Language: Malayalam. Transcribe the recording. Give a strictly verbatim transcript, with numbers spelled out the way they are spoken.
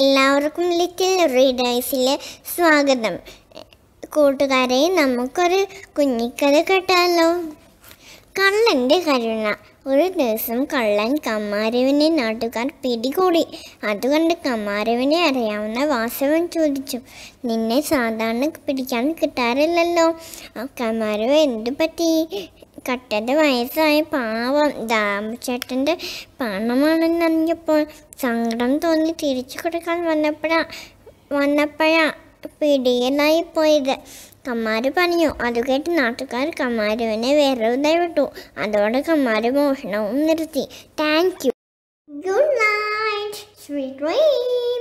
എല്ലാവർക്കും ലിറ്റിൽ റീഡേഴ്സിലെ സ്വാഗതം. കൂട്ടുകാരെ, നമുക്കൊരു കുഞ്ഞിക്കഥ കേട്ടാലോ? കള്ളൻ്റെ കരുണ. ഒരു ദിവസം കള്ളൻ കമ്മാരുവിനെ നാട്ടുകാർ പിടികൂടി. അതുകൊണ്ട് കമ്മാരുവിനെ അറിയാവുന്ന വാസവൻ ചോദിച്ചു, നിന്നെ സാധാരണ പിടിക്കാൻ കിട്ടാറില്ലല്ലോ. കമ്മാരുവ് എന്തു പറ്റി? കട്ടത് വയസ്സായ പാവം ദാമ്പചേട്ടൻ്റെ പണമാണെന്നറിഞ്ഞപ്പോൾ സങ്കടം തോന്നി തിരിച്ചു കൊടുക്കാൻ വന്നപ്പോഴാ വന്നപ്പോഴാ പിടിയനായി പോയത്. കമ്മാര് പറഞ്ഞു. അത് കേട്ട് നാട്ടുകാർ കമ്മാരുവിനെ വെറുതെ വിട്ടു. അതോടെ കമ്മാര് മോഷണവും നിർത്തി. Thank you. Good night, sweet dreams.